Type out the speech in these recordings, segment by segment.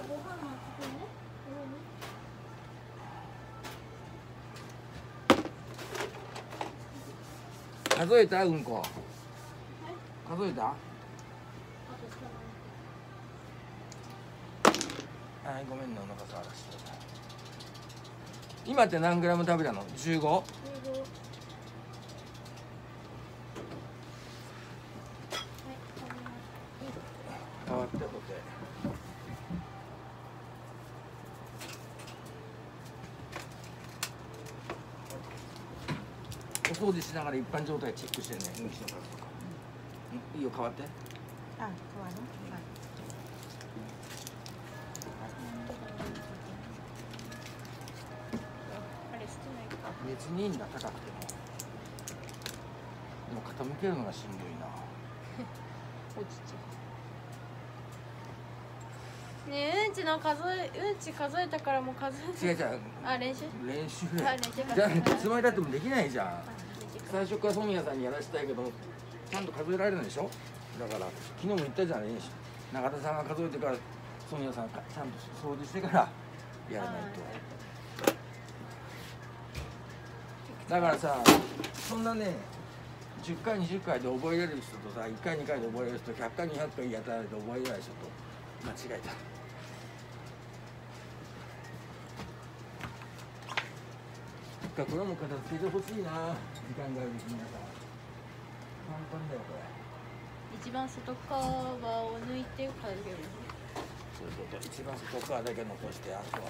数えたうんこ。数えた。はい、ごめんね、お腹触らして。今って何グラム食べたの？15？変わってほて。お掃除しながら一般状態チェックしてね、うんちの数とか。いいよ、変わって。 あ、変わる。 別にいいんだ、高くても。でも傾けるのがしんどいな。 落ちちゃう。ねえ、うんち数えたからもう数え。 違う違う。 あ、練習。 練習。 あ、練習。 じゃあ、いつまでたってもできないじゃん。最初から染谷さんにやらせたいけど、ちゃんと数えられるんでしょ。だから、昨日も言ったじゃん、練習。永田さんが数えてから、染谷さんがちゃんと掃除してから。やらないと。だからさ、そんなね、10回20回で覚えれる人とさ、1回2回で覚えれる人、100回200回やったら覚えれない人と間違えた。これも片付けてほしいな。時間がある時に皆さん。簡単だよこれ。 一番外側を抜いて片付ける。 そういうこと。一番外側だけ残して、あとは。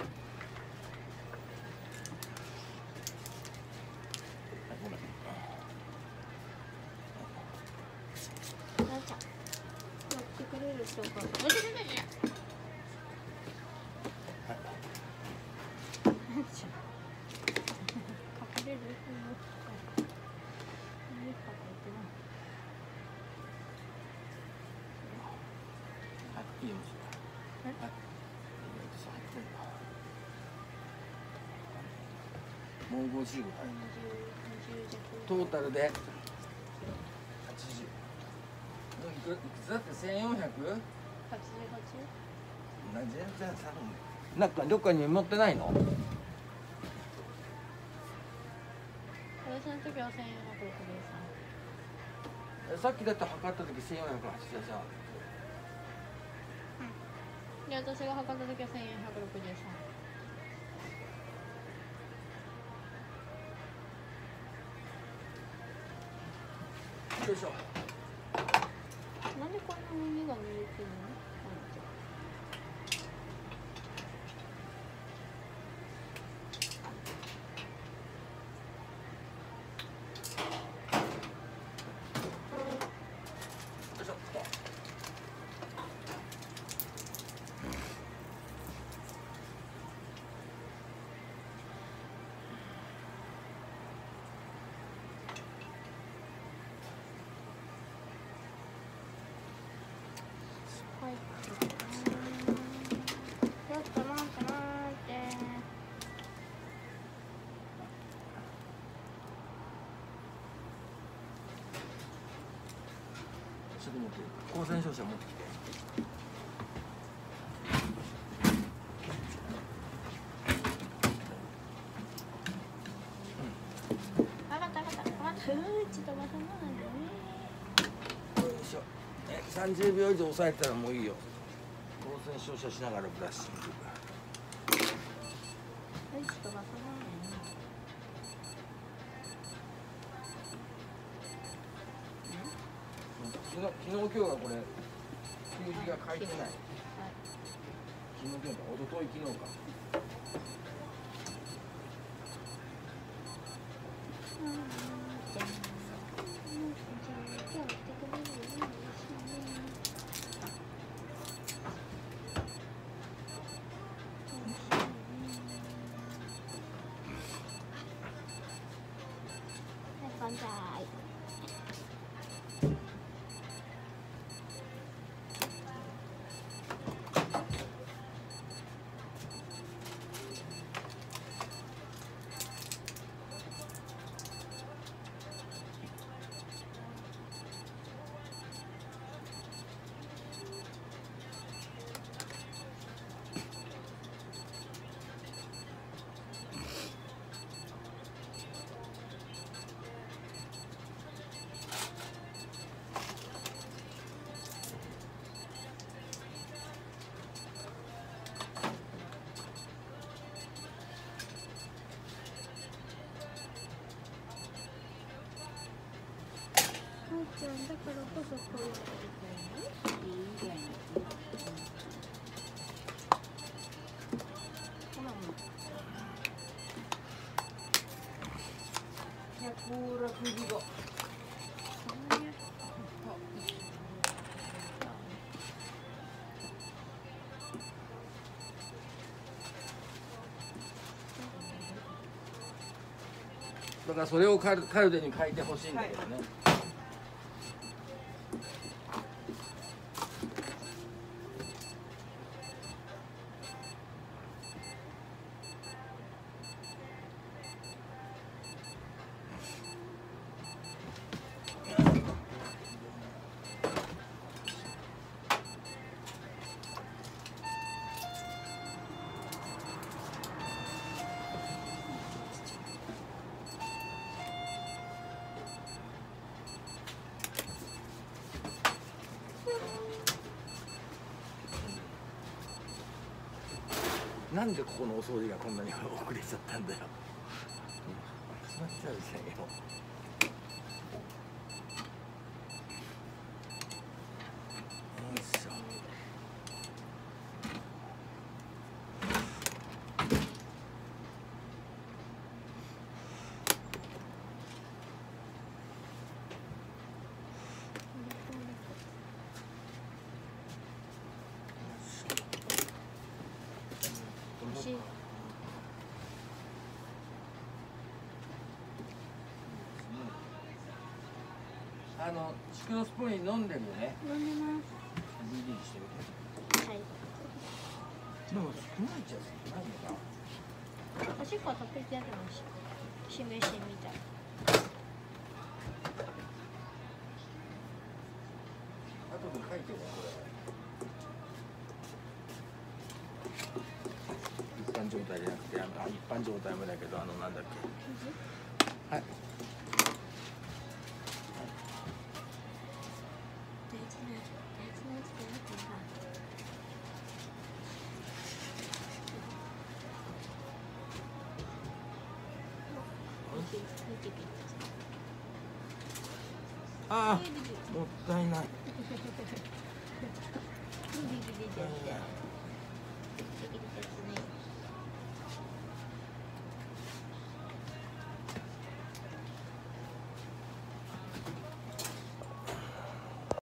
もう50トータルで80。いくつだって 1400？ 全然さ、なんかどっかに持ってないの？ 私の時は1463。 さっきだって測った時1483。 で、私が測った時は1463。 よいしょ。 なんでこんな耳が濡れてるの？ 光線照射持ってきて。30秒以上抑えたらもういいよ。光線照射しながらブラッシング。昨日今日はこれ数字が書いてない。昨日今日か一昨日昨日か。 じゃんだからこそこういうのがいいぐらいのほらもう 165。だからそれをカルデに書いてほしいんだけどね。なんでここのお掃除がこんなに遅れちゃったんだよ。始まっちゃうじゃんよ。よいしょ。シクロスポイン飲んでるよね。 飲んでます。 ビリビリしてる。 はい。 でも少ないじゃないのか。 おしっこはたっぷり出てました。しめしみたい。 後で書いてるわこれ。一般状態じゃなくて一般状態もだけどなんだっけ。はい。ああ、もったいない。 ビリビリで。